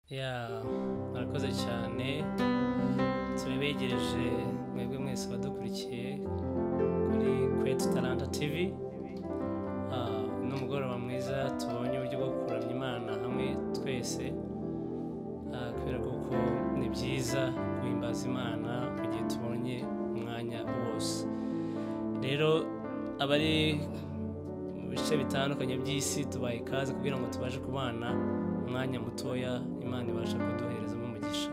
murakoze cyane tubegereje mwebwe mwese badukurikiye kuri Kwetu Talanta TV. N'umugoroba mwiza tubonye uburyo bwo kuramya Imana hamwe twese, kubera ko ni byiza guhimbaza Imana mu gihe tubonye umwanya wose. Rero abari mu bice bitandukanye by'isi tubaye ikaze kugira ngo tubashe kubana umwanya mutoya Imana ibasha kuduherezamo umugisha.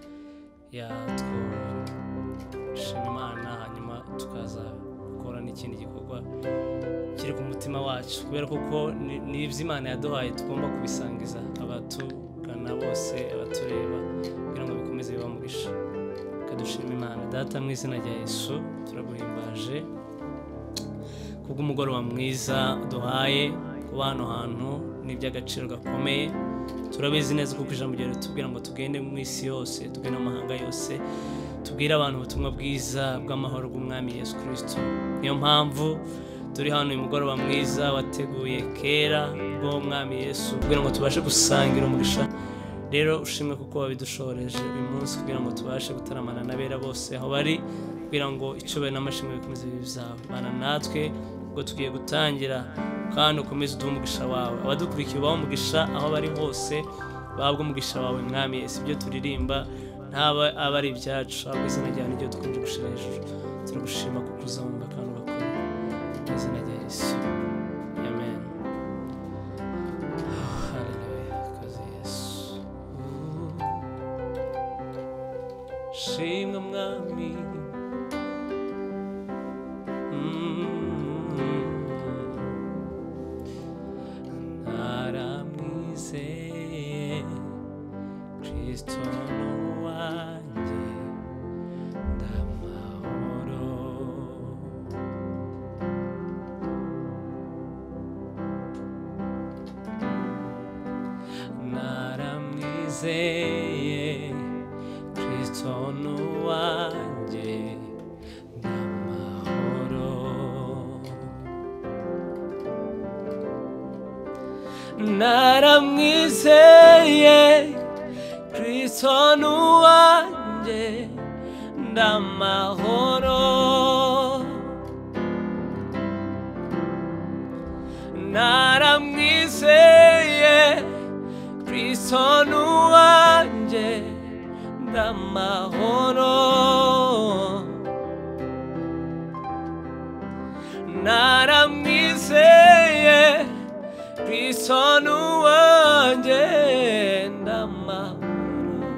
Twishima Imana hanyuma tukaza gukora n'ikindi gikorwa kiri ku mutima wacu, kubera kuko ni ibyo Imana yaduhaye tugomba kubisangiza abatugana bose, abatureba, kugira ngo bikomeze biba umugisha. Kadushima Imana. Data, mu izina rya Yesu turaguhimbaje kubw'umugoroba mwiza duhaye kuba hano hantu n'iby'agaciro gakomeye. Turabizi neza kuko ijambo ryawe ritubwira ngo tugende mu isi yose, tugende mu mahanga yose, tubwire abantu ubutumwa bwiza bw'amahoro bw'Umwami Yesu Kristo. Niyo mpamvu turi hano uyu mugoroba mwiza wateguye kera bw'Umwami Yesu kugira ngo tubashe gusangira umugisha. Rero ushimwe kuko wabidushoreje uyu munsi kugira ngo tubashe gutaramana n'abera bose aho bari, kugira ngo icyubahiro n'amashimwe bikomeze bizawe. Bana natwe ubwo tugiye gutangira, kandi ukomeze uduhe umugisha wawe. Abadukurikiye ubahe umugisha aho bari hose, bahabwe umugisha wawe Mwami Yesu. Ibyo turirimba ntaba aba ari ibyacu, ahubwo izina ryawe niryo dukomeje gushira hejuru. Turagushima kuko uzumva kandi ugakora, mu izina rya Yesu, amen. Haleluya, koze Yesu. Shimwa Mwami, naramwizeye Kristo wanjye ndamahoro. Naramwizeye Kristo wanjye ndamahoro. Naramwizeye Kristo wanjye ndamahoro. Naramwizeye Kristo wanjye ndamahoro. Naramwizeye Kristo wanjye ndamahoro.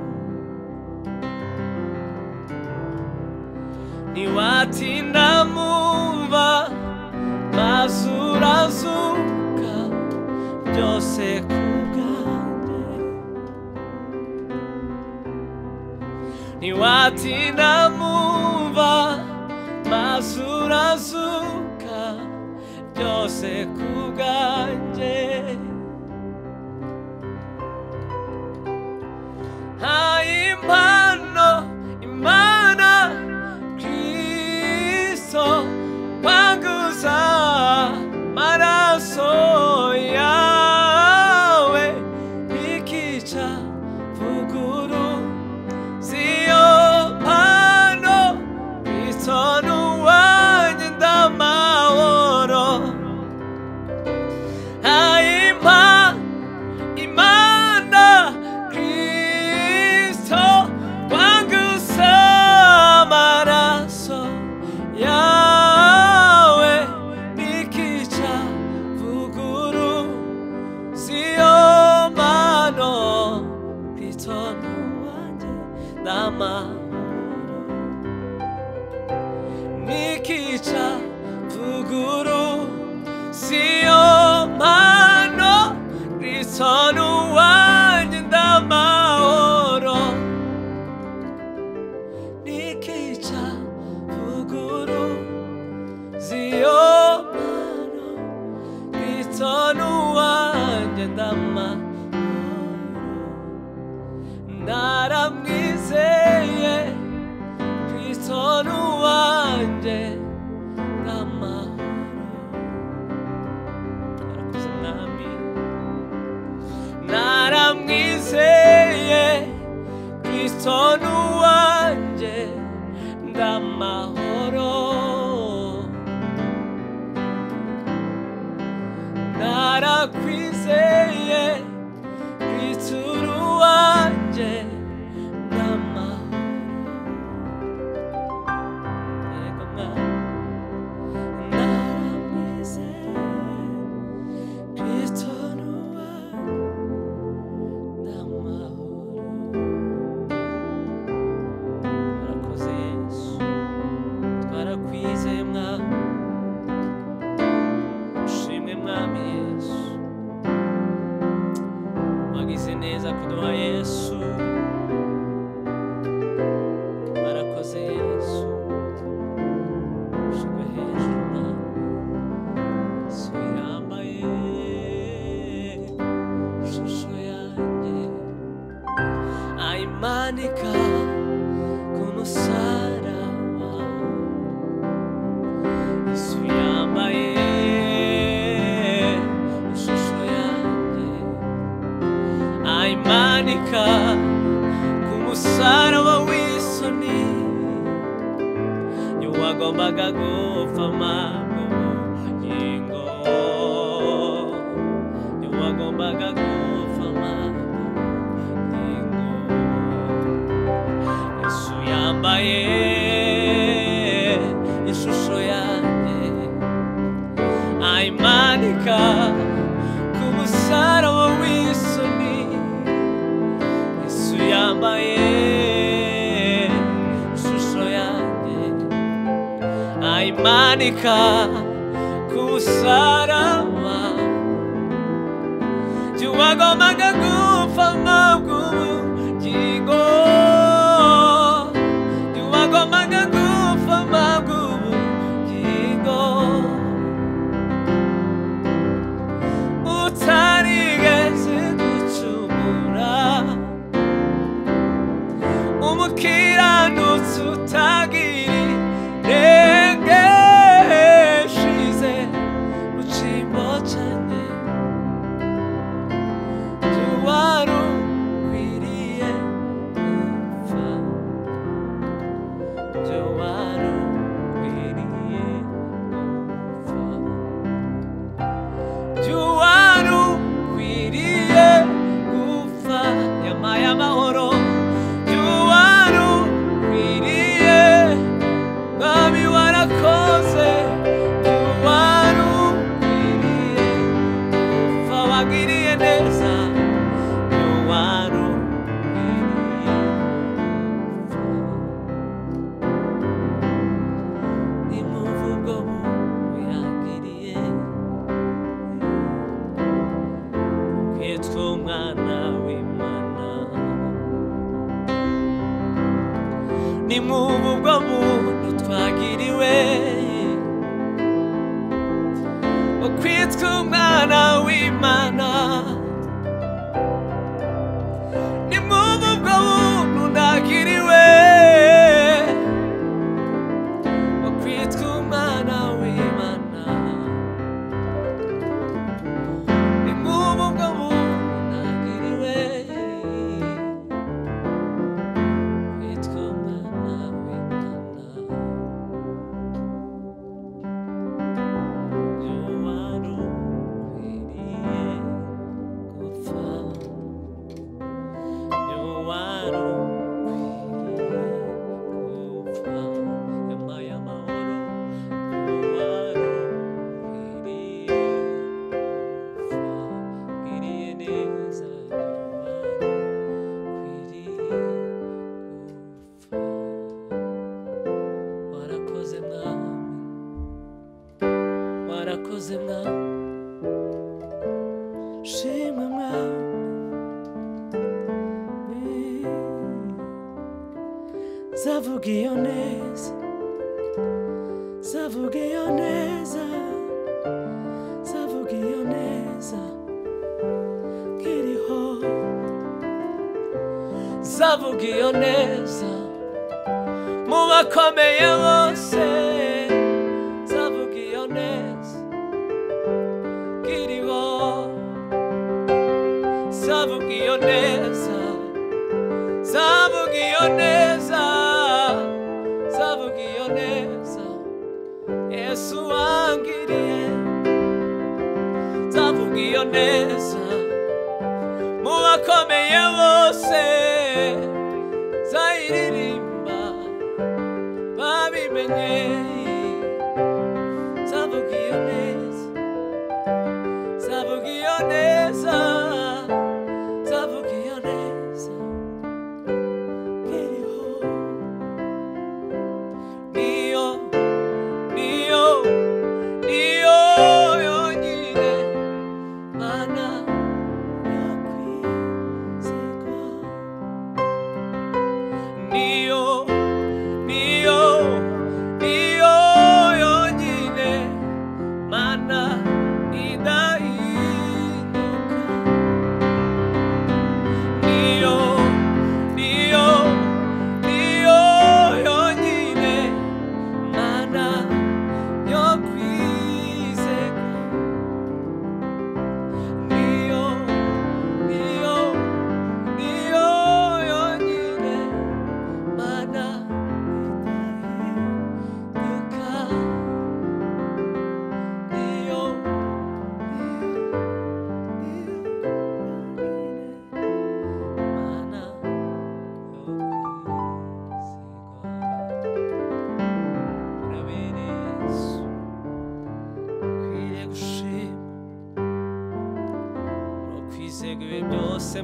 Niwatinda mumva maze urazuka byose kubwanjye. Niwatinda mumva maze urazuka byose kubwanjye. Impano Imana Kristo wanguza maraso yawe ikica vuguru ziyo mpano. Kristo wanjye ndamahoro. Imana Kristo wanguza maraso yawe nikica vuguru ziyo mpano. Kristo wanjye ndamahoro. Nikica vuguru ziyo mpano. Kristo wanjye ndamahoro. Nikica vuguru ziyo mpano. Kristo wanjye ndamahoro. Naramwizeye Kristo wanjye ndamahoro. Naramwizeye Kristo nuwanje ndamahoro narakwizeye Kristo nuwanje neza kuduha Yesu warakoze Yesu shigwe hejuru Yesu yambaye ishusho yanjye ayimanika ku musaraba Yesu yambaye ayimanika ku musaraba w'isoni yo wagombaga gupfa mabugingo yo wagombaga gupfa mabugingo Yesu yambaye ishusho yanjye ayimanika ku musaraba w'isoni yambaye ishusho yanjye ayimanika ku musaraba yo wagombaga gupfa mabugingo yo wagombaga gupfa mabugingo utarigeze gucumura umukiranutsi utagira inenge shize mu cyimbo cyanjye wari ukwiriye gupfa wari ukwiriye gupfa wari ukwiriye gupfa yamaye amahoro ni mubu bwo muntu twagiriwe ukwitwa umwana w'Imana ni mubu bwo muntu nagiriwe ukwitwa umwana w'Imana ni mubu bwo muntu nagiriwe warakoze mwami shimwe mwami zavuga iyo neza zavuga iyo neza zavuga iyo neza kiriho zavuga iyo neza mu bakomeye bose zavuga iyo neza kiriho zavuga iyo neza zavuga iyo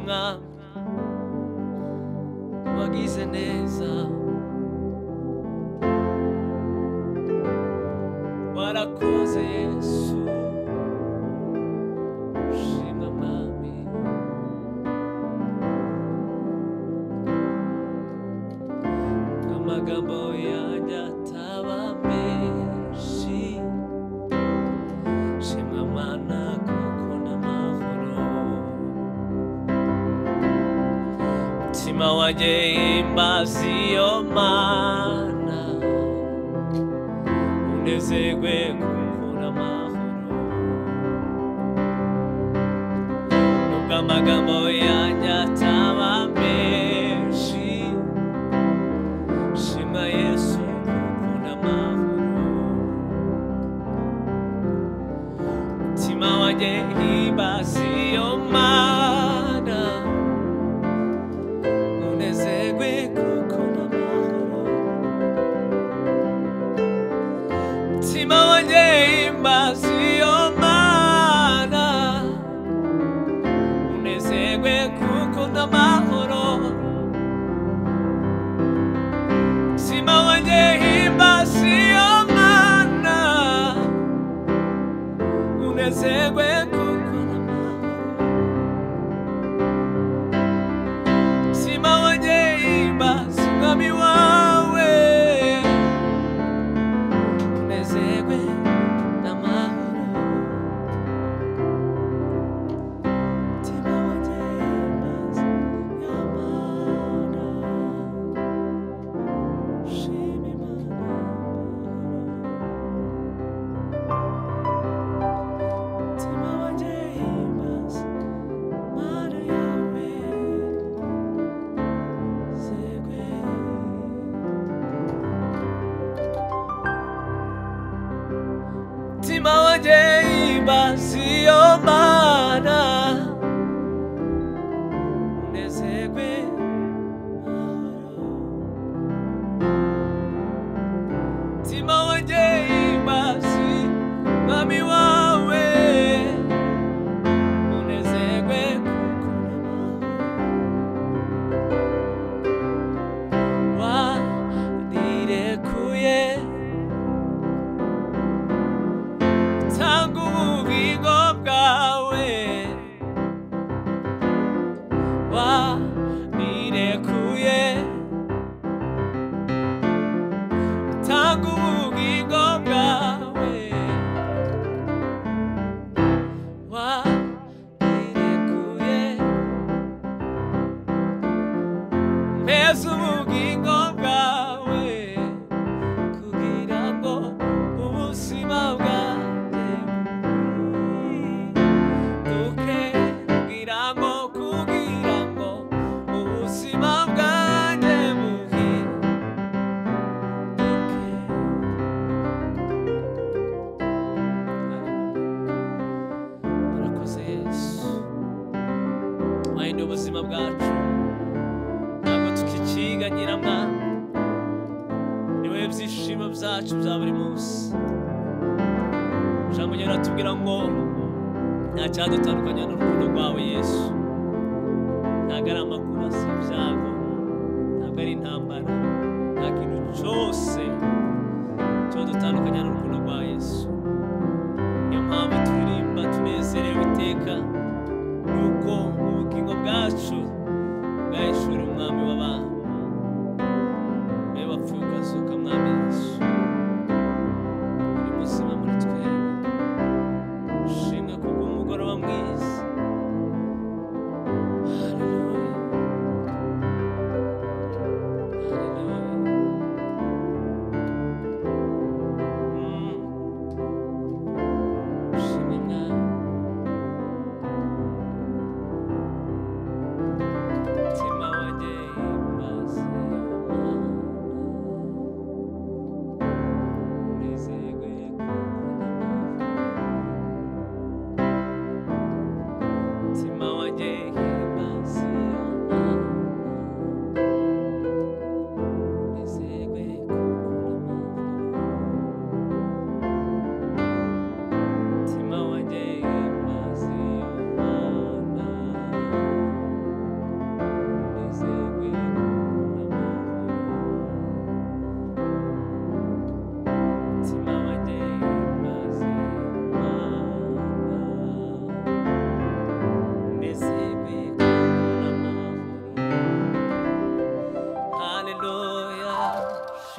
mwami wagize neza warakoze Yesu shimwa mwami amagambo yanjye ataba menshi shimwa mana kuko n'amahoro mutima wanjye himbaza iyo mana unezerwe kuko n'amahoro nubwo amagambo yanjye ataba menshi shima Yesu kuko n'amahoro mutima wanjye himbaza iyo mana unezerwe kuko n'amahoro mutima wanjye himbaza iyo mana unezerwe kuko n'amahoro mutima wanjye himbaza iyo mana unezerwe kuko mutima wanjye himbaza umwami wawe unezerwe n'amahoro mutima wanjye himbaza iyo mana shima Imana mutima wanjye himbaza mana yawe zegwe mutima wanjye himbaza iyo mana unezerwe mutima wanjye himbaza umwami wawe unezerwe kuko warirekuye tanga ubugingo bwawe warirekuye tanga ubugingo bwawe warirekuye mpeza ubugingo bwawe kugira ngo ubuzima bwanjye buhinduke kugira ngo ubuzima bwanjye buhinduke urakoze Yesu wahinduye ubuzima bwacu ntabwo tukiciganyira mwana ni wowe byishimo byacu bya buri munsi ijambo ryawe riratubwira ngo nta cyadutandukanya n'urukundo rwawe Yesu ntabwo ari amakuba si ibyago ntabwo ari intambara nta kintu cyose cyadutandukanya n'urukundo rwa Yesu niyo mpamvu turirimba tunezerewe iteka nuko ubugingo bwacu bwahishuriwe umwami w'abantu we wapfuye ukazuka mwami Yesu uri muzima muri twebwe shimwe kubw'umugoroba mwiza haleluya haleluya shimwe mwami mutima wanjye himbaza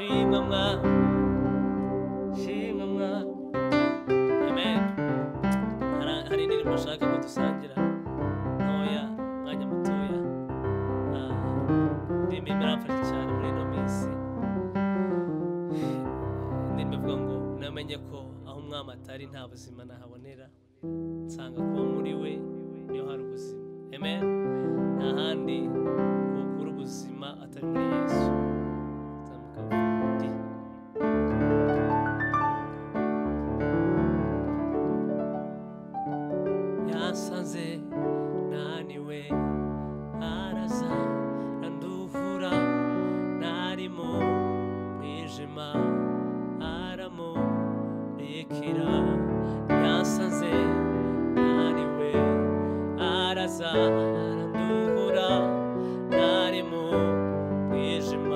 shimwa mwami shimwa mwami amen. Hari indirimbo nshaka ko dusangira ntoya mwanya mutoya indirimbo iramfasha cyane muri ino minsi. Indirimbo ivuga ngo namenye ko aho umwami atari nta buzima nahabonera, nsanga kuba muri we niyo hari ubuzima. Amen. Nta handi wokura ubuzima atari muri Yesu. Yasanze naniwe araza randuhura, nari mu mwijima aramurikira. Yasanze naniwe araza randuhura, nari mu mwijima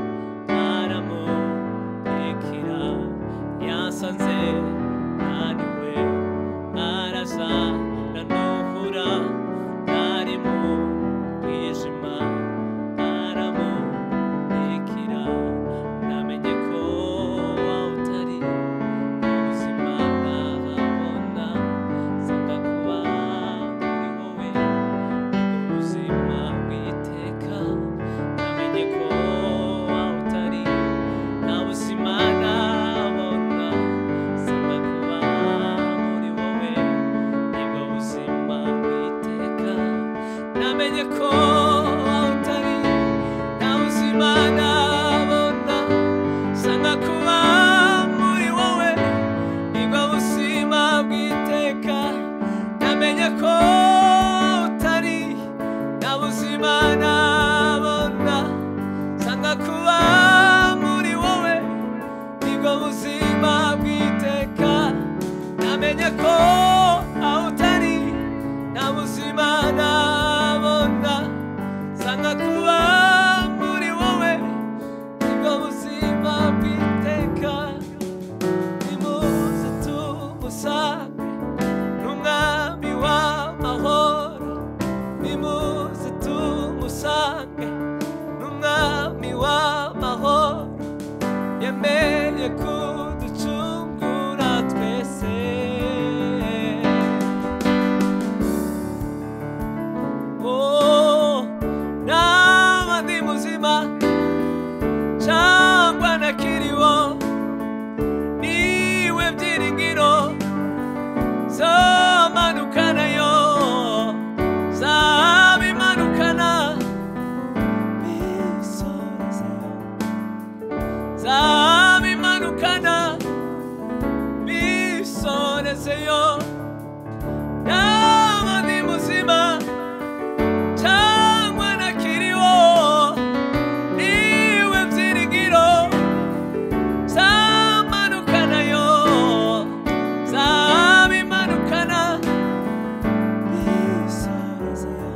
aramurikira. Yasanze naniwe araza randuhura, nari mu mwijima aramurikira. Namenye ko aho utari ubuzima nahabona, nsanga kuba muri wowe nibwo buzima bw'iteka. Namenye ko aho utari nta buzima nabona, nsanga kuba muri wowe nibwo buzima bw'iteka. Namenye ko aho utari nta buzima nabona, nsanga kuba muri wowe nibwo buzima bw'iteka. Namenye ko aho utari nta buzima nabona, nsanga kuba muri wowe nibwo buzima bw'iteka. Namenye ko aho utari nta buzima nabona, nsanga kuba muri wowe nibwo buzima bw'iteka. Nimuze tumusange n'umwami w'amahoro, nimuze tumusange n'umwami w'amahoro, yemeye kuducungura twese. Naba ndi muzima cyangwa nakiriho, niwe byiringiro zamanukanayo, zabimanukana bisorezeyo, zabimanukana bisorezeyo. Naba ndi muzima cyangwa nakiriho, niwe byiringiro zamanukanayo, zabimanukana bisorezeyo,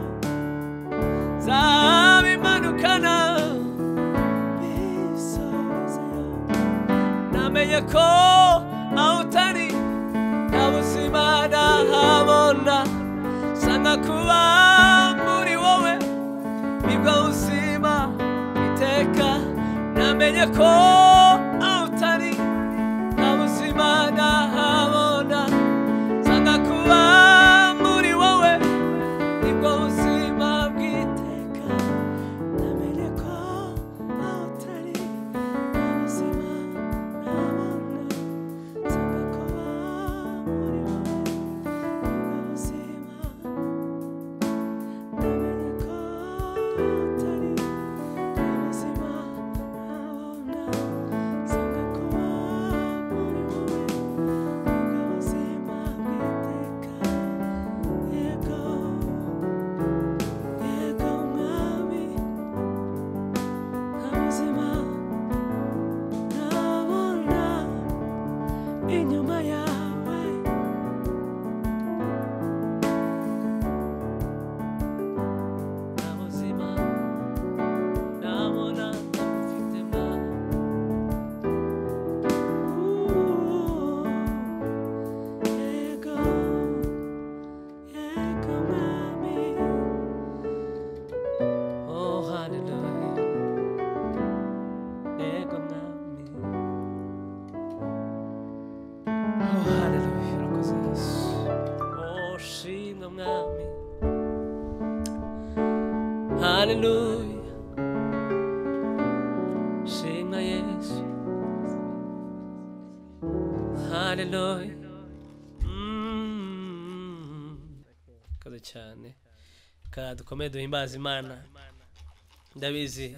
zabimanukana bisorezeyo. Namenye ko aho utari nta buzima nahabona, nsanga kuba muri wowe nibwo buzima bw'iteka. Namenye ko aho utari nta buzima nahabona, nsanga kuba muri wowe nibwo buzima bw'iteka. Namenye ko aho utari nta buzima nahabona, nsanga kuba muri wowe nibwo buzima. Namenye ko aho utari nta buzima nahabona, Hallelujah. Shimwa Yesu. Hallelujah. Kaze cyane. Ka dukomeye duhimbaza Imana. Ndabizi.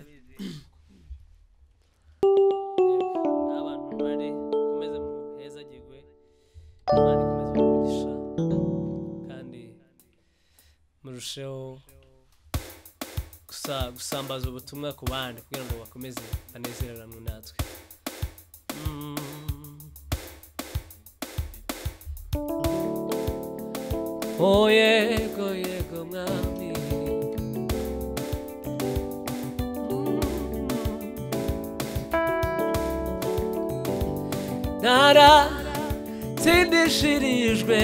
Abantu bari komeze mu heza gigwe. Imana ikomeze umugisha. Kandi murusheho gusambaza ubutumwa ku bandi kugira ngo bakomeze banezereranwe natwe. Oh yego yego mwami, naratsindishirijwe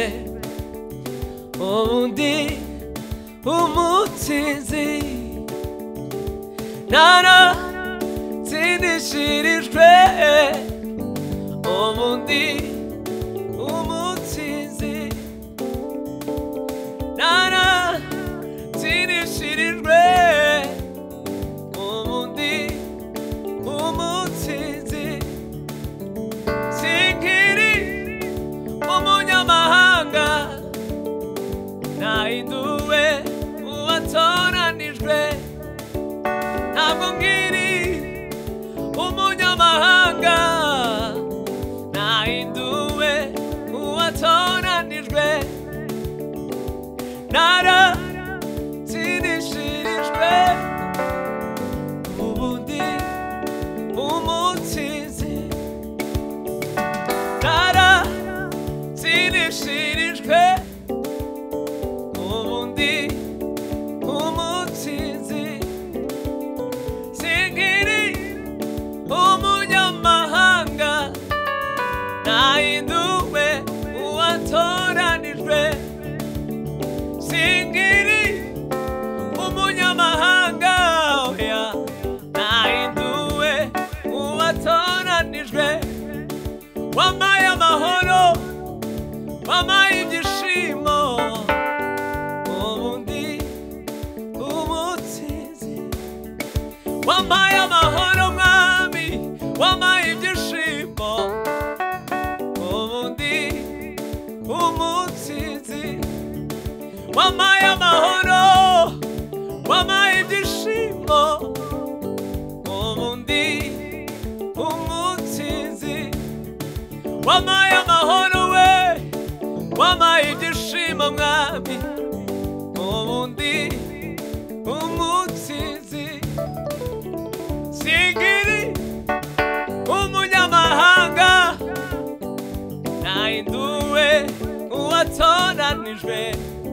ubundi umutsinzi, naratsindishirijwe ubundi umutsinzi, naratsindishirijwe ubundi umutsinzi, sinkiri umunyamahanga, nahinduwe uwatoranijwe, ntabwo nkiri umunyamahanga, nahinduwe uwatoranijwe, naratsindishirijwe ubundi umutsinzi, naratsindishirijwe ubundi umutsinzi, sinkiri umunyamahanga, nahinduwe uwatoranijwe, sinkiri umunyamahanga, oya nahinduwe uwatoranijwe, wampaye amahoro, wampaye ibyishimo ubundi umutsinzi, wampaye amahoro mwami, wampaye ibyishimo ubundi umutsinzi, wampaye amahoro, wampaye ibyishimo ubundi umutsinzi, wampaye amahoro we, wampaye ibyishimo mwami ubundi umutsinzi, sinkiri umunyamahanga, nahinduwe uwatoranijwe,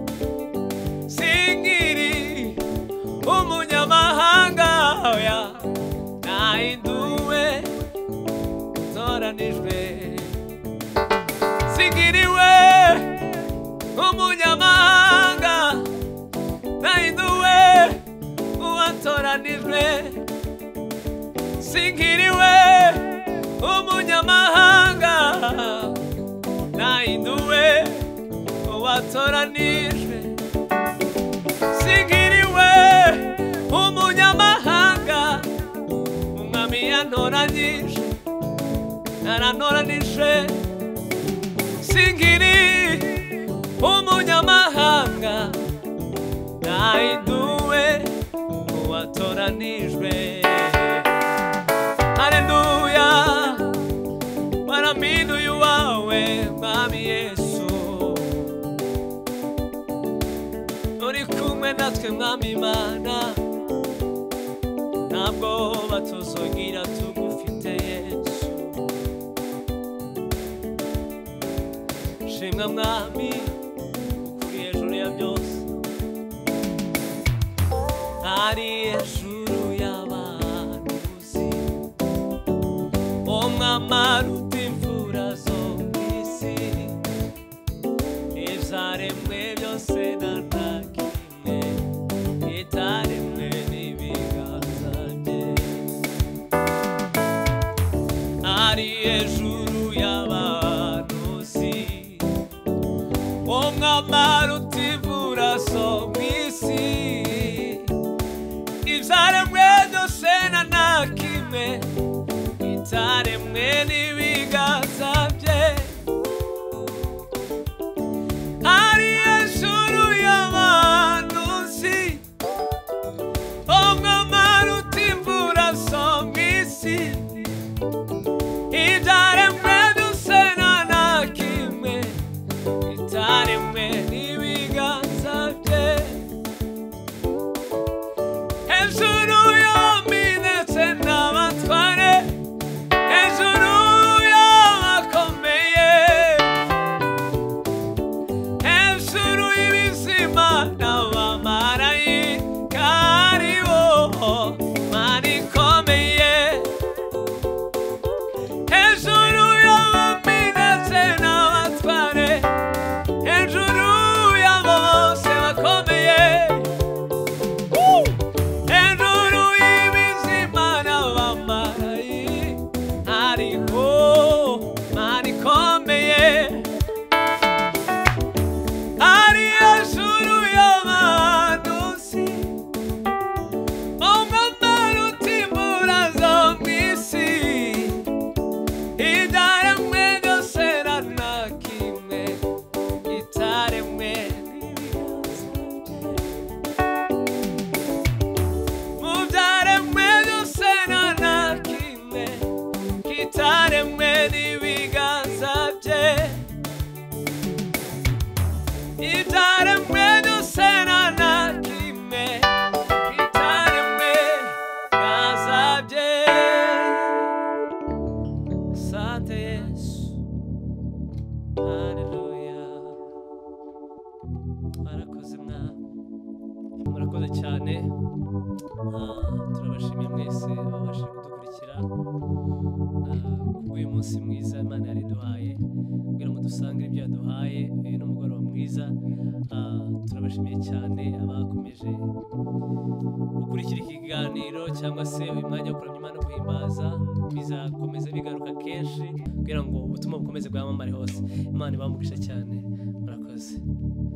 sinkiri umunyamahanga, oya nahinduwe uwatoranijwe, sinkiriwe umunyamahanga, nahinduwe uwatoranijwe, sinkiriwe umunyamahanga, nahinduwe uwatoranijwe, sinkiriwe umunyamahanga, umwami yantoranije, narantoranije, sinkiri umunyamahanga, nahinduwe uwatoranijwe. Haleluya, warampinduye uwawe mwami Yesu, uri kumwe natwe mwami Imana, ntabwo batuzogira tugufite Yesu. Shimwa mwami ukuri hejuru ya byose, ari hejuru y'abahanuzi, umwami aruta imfura zo mw'isi, ibyaremwe byose nta na kimwe itaremwe n'ibiganza bye, ari hejuru y'abahanuzi, umwami aruta imfura zo mw'isi, ibyaremwe byose nta kimwe itaremwe n'ibiganza bye ari hejuru y'abantu si umwamara utimvura so mu isi ibyaremwe byose nta kimwe itaremwe n'ibiganza bye hejuru y'ombi ndetse n'abatware hejuru y'abakomeye hejuru y'ibizima n'abamarayika aribo Imana ikomeye hejuru y'ombi ndetse n'abatware hejuru y'abo bose bakomeye hejuru y'ibizima n'abamarayika aribo Imana ikomeye ari hejuru y'abantu si umwambaro utimbura zo mu isi ibyaremwe byose nta kimwe itaremwe n'ibiganza bye mu byaremwe byose nta kimwe kitaremwe n'ibiganza bye ibyaremwe byose nta kimwe kitaremwe n'ibiganza bye Asante Yesu Haleluya Murakoze murakoze cyane turabashimiye mwese ababashije kudukurikira uyu munsi mwiza Imana yari duhaye kugira ngo dusangire ibyo yaduhaye uyu n'umugoroba mwiza turabashimiye cyane abakomeje gukurikira ikiganiro cyangwa se uyu mwanya wo kuramya Imana no guhimbaza bizakomeza bigaruka kenshi kugira ngo ubutumwa bukomeze bwamamare hose Imana ibamugisha cyane murakoze